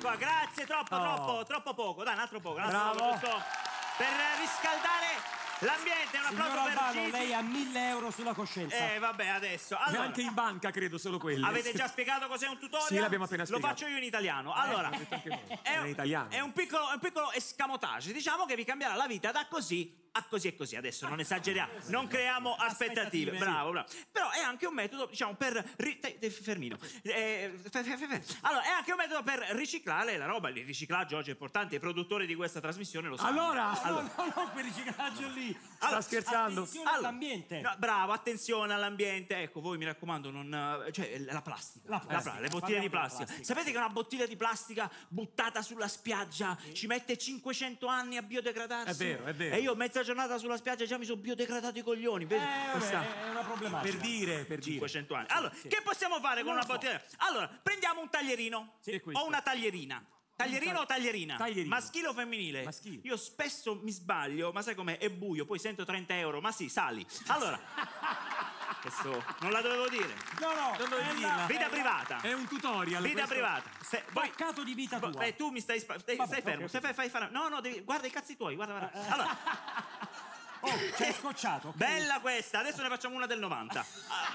qua, grazie, troppo poco. Dai, un altro poco. Bravo. Per riscaldare l'ambiente. Un applauso Signor per Albano, Gigi. lei ha 1.000 euro sulla coscienza. Vabbè, adesso. E Allora, anche in banca, credo, solo quelli. avete già spiegato cos'è un tutorial? Sì, l'abbiamo appena Lo spiegato. faccio io in italiano. Allora, È in italiano. è un piccolo escamotage. Diciamo che vi cambierà la vita da così a così e così. Adesso non esageriamo, non creiamo aspettative. Bravo. Però è anche un metodo, diciamo, per fermino. Allora, è anche un metodo per riciclare la roba. Il riciclaggio oggi è importante. I produttori di questa trasmissione lo sanno. Allora, No, quel riciclaggio lì. sta scherzando? Attenzione all'ambiente. No, bravo, attenzione all'ambiente. Ecco, voi mi raccomando, non. Cioè, la plastica. Le bottiglie di plastica. Sapete che una bottiglia di plastica buttata sulla spiaggia ci mette 500 anni a biodegradarsi? È vero. E io mezza giornata sulla spiaggia già mi sono biodegradato i coglioni. Vedi? È una problematica. Per dire. 500 anni. Allora, che possiamo fare con una bottiglia? Allora, prendiamo un taglierino o una taglierina. Taglierino o taglierina? Taglierino. Maschile o femminile? Maschile. Io spesso mi sbaglio, ma sai com'è? È buio, poi sento 30 euro. Ma sì, sali. Allora, questo non la dovevo dire. No, Non dovevi dirla. Vita privata. È un tutorial. Vita questo. privata. Peccato di vita tua. Tu mi stai fermo. ok. Fai fare. No, guarda i cazzi tuoi, guarda. Allora, C'è scocciato. ok. bella questa. Adesso ne facciamo una del 90.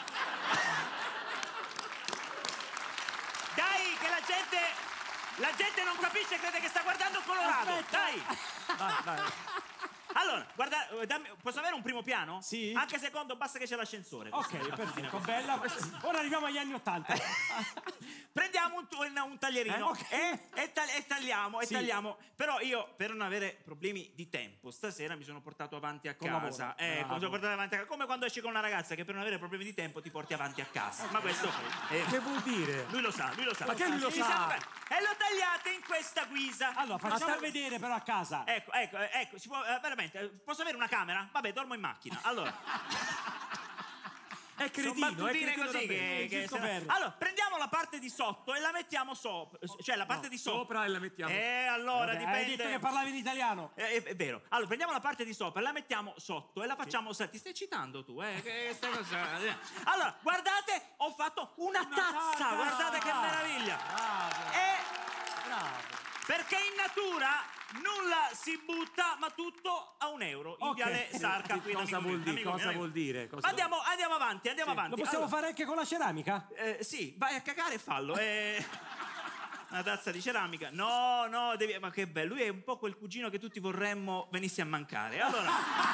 Dai, che la gente non capisce, crede che sta guardando Colorado. Aspetta. Dai. Vai. Allora, guarda, posso avere un primo piano? Sì. Anche secondo, basta che c'è l'ascensore. Ok, perfetto, bella. Ora arriviamo agli anni 80. Prendiamo un taglierino Ok. e tagliamo, Sì. tagliamo. Però io, per non avere problemi di tempo, stasera mi sono portato avanti a Con casa. lavoro. Mi sono portato avanti a casa. Come quando esci con una ragazza che per non avere problemi di tempo ti porti avanti a casa. Ma questo Che vuol dire? lui lo sa. Ma che lui lo Si sa? bene. E lo tagliate in questa guisa. Allora, facciamo vedere però a casa. Ecco, si può, veramente, posso avere una camera? Vabbè, dormo in macchina. Allora, È sono cretino, battutine così che giusto per- Allora, prendiamo la parte di sotto e la mettiamo sopra. Cioè, la parte di sotto. Sopra e la mettiamo. Allora, Hai dipende. detto che parlavi in italiano. È vero. Allora, prendiamo la parte di sopra, la mettiamo sotto e la facciamo. Ti stai citando tu, che sta cosa. Allora, guardate, ho fatto una tazza. Guardate che meraviglia. Bravo. Perché in natura nulla si butta, ma tutto a €1. In Ok. Viale Sarca. Qui da Cosa vuol dire? Cosa vuol dire? Ma andiamo avanti. Lo possiamo fare anche con la ceramica? Sì, vai a cagare e fallo. Una tazza di ceramica. No, ma che bello. Lui è un po' quel cugino che tutti vorremmo venisse a mancare. Allora.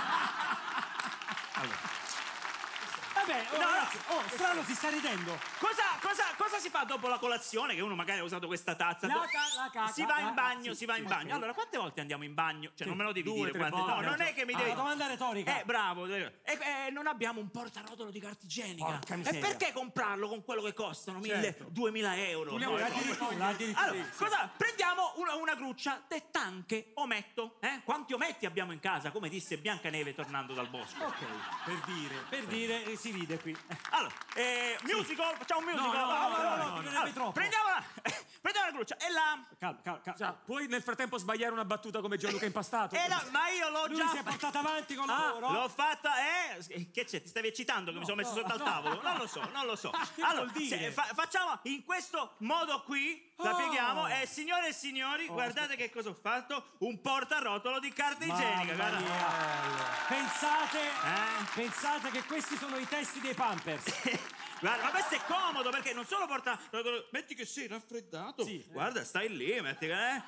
Vabbè, ragazzi, strano, si sta ridendo. Cosa si fa dopo la colazione? Che uno magari ha usato questa tazza. La caca. Si va in bagno, Sì, si va in bagno. ok. Allora, quante volte andiamo in bagno? Cioè, non me lo devi 2, dire 3 quante. volte. No, non è che mi devi. Una domanda retorica. Bravo. Non abbiamo un portarotolo di carta igienica. Porca E miseria. perché comprarlo con quello che costano? 1.000, 2.000 euro. Vogliamo Addirittura. Allora, prendiamo una gruccia de tanche ometto. Quanti ometti abbiamo in casa? Come disse Biancaneve tornando dal bosco. Ok, per dire, si ride qui. Allora, musical, facciamo un musical. No, ti verrebbe troppo. Prendiamo la gruccia e la. Calma. Puoi nel frattempo sbagliare una battuta come Gianluca Impastato? Ma io l'ho Lui già. si è portato avanti con lavoro. L'ho fatta, Che c'è? Ti stavi eccitando che mi sono messo sotto al tavolo? Non lo so. Allora, vuol dire? facciamo in questo modo qui, la pieghiamo e signore e signori, guardate che cosa ho fatto, un portarotolo di carta igienica. Mamma Guarda. mia. Pensate che questi sono i testi dei Pampers. Guarda, ma questo è comodo perché non solo porta. Metti che sei raffreddato. Sì. Guarda, stai lì. Metti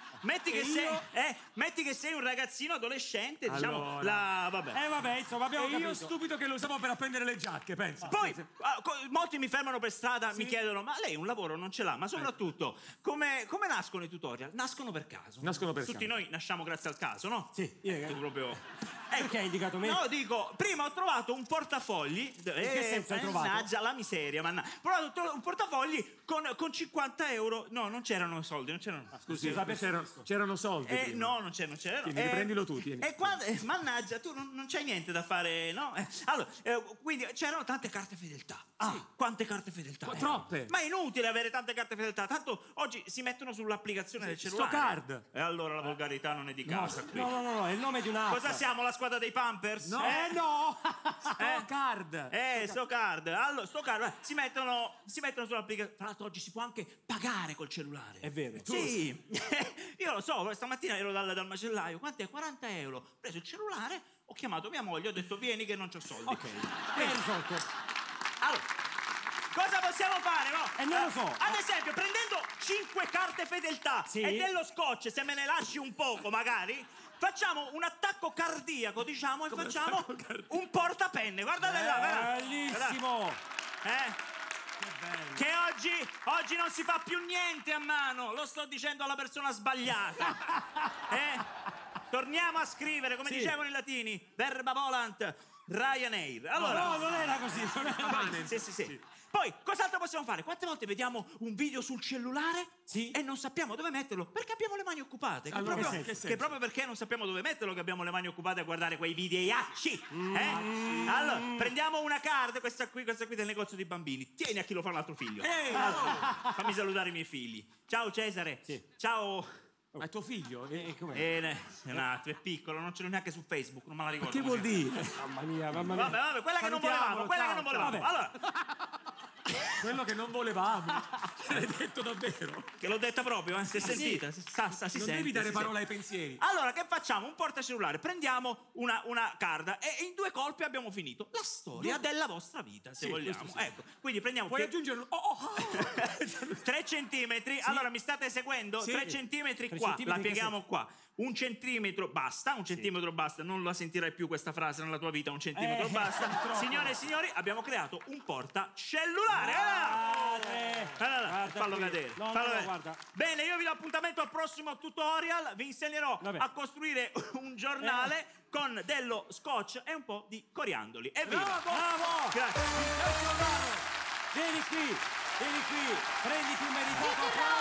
che sei un ragazzino adolescente, diciamo. Vabbè. Vabbè, insomma, abbiamo E io capito. stupido che lo usavo per appendere le giacche, pensa. Poi molti mi fermano per strada, mi chiedono: ma lei un lavoro non ce l'ha? Ma soprattutto, come nascono i tutorial? Nascono per caso. Tutti noi nasciamo grazie al caso, no? Sì, Tu proprio. Perché hai indicato me? No, dico, prima ho trovato un portafogli. che senso hai trovato? Mannaggia la miseria, Ho trovato un portafogli con 50 euro. No, non c'erano soldi, non c'erano. Scusi, c'erano soldi. prima. No, non c'erano. Tieni, riprendilo tu, tieni. E quando, mannaggia, tu non c'hai niente da fare, no? Allora, quindi c'erano tante carte fedeltà. Quante carte fedeltà? Troppe. Ma è inutile avere tante carte fedeltà, tanto oggi si mettono sull'applicazione del cellulare. Sto card. E allora la volgarità non è di casa qui. No, è il nome di un'app. Cosa siamo? La squadra dei Pampers? No. No! Card. Sto card. Allora, sto card si mettono sull'applicazione. Tra l'altro oggi si può anche pagare col cellulare. È vero. Sì. Io lo so, stamattina ero dal macellaio. Quant'è? 40 euro. Ho preso il cellulare, ho chiamato mia moglie, ho detto vieni che non c'ho soldi. Ok, è risolto. Allora, cosa possiamo fare, no? Non lo so. Ad esempio, prendendo 5 carte fedeltà Sì. e dello scotch, se me ne lasci un poco magari, facciamo un attacco cardiaco, diciamo, e facciamo un portapenne. Guardate là, guardate. Bellissimo. Che oggi non si fa più niente a mano, lo sto dicendo alla persona sbagliata. Torniamo a scrivere, come dicevano i latini, verba volant, Ryanair. Allora, No, non era così. Non era così. sì. Poi, cos'altro possiamo fare? Quante volte vediamo un video sul cellulare Sì. e non sappiamo dove metterlo? Perché abbiamo le mani occupate. Allora, che che senso? proprio perché non sappiamo dove metterlo che abbiamo le mani occupate a guardare quei videacci. Allora, prendiamo una card, questa qui del negozio di bambini. Tieni a chi lo fa un altro figlio. Fammi salutare i miei figli. Ciao Cesare. Sì. Ciao. Ma è tuo figlio? È un attimo, è piccolo, non ce l'ho neanche su Facebook, non me la ricordo. Che vuol dire? Mamma mia, mamma mia. Vabbè, quella che non volevamo, Vabbè. Allora, Quello che non volevamo. L'hai detto davvero? che l'ho detta proprio, si è sentita, si Non sente. devi dare si parola sente. ai pensieri. Allora, che facciamo? Un portacellulare, prendiamo una carta e in 2 colpi abbiamo finito la storia della vostra vita, se vogliamo. questo sì. Ecco, quindi prendiamo Puoi aggiungere 3 centimetri. Allora, mi state seguendo? Sì. 3 centimetri 3 qua, centimetri la che pieghiamo qua. 1 centimetro basta, non la sentirai più questa frase nella tua vita, 1 centimetro basta. purtroppo. Signore e signori, abbiamo creato un portacellulare. Guarda Fallo qui. cadere. No, fallo cadere. guarda. Bene, io vi do appuntamento al prossimo tutorial. Vi insegnerò Vabbè. a costruire un giornale con dello scotch e un po' di coriandoli. Evviva! Bravo! Grazie. Vieni qui, prenditi un meritato applauso.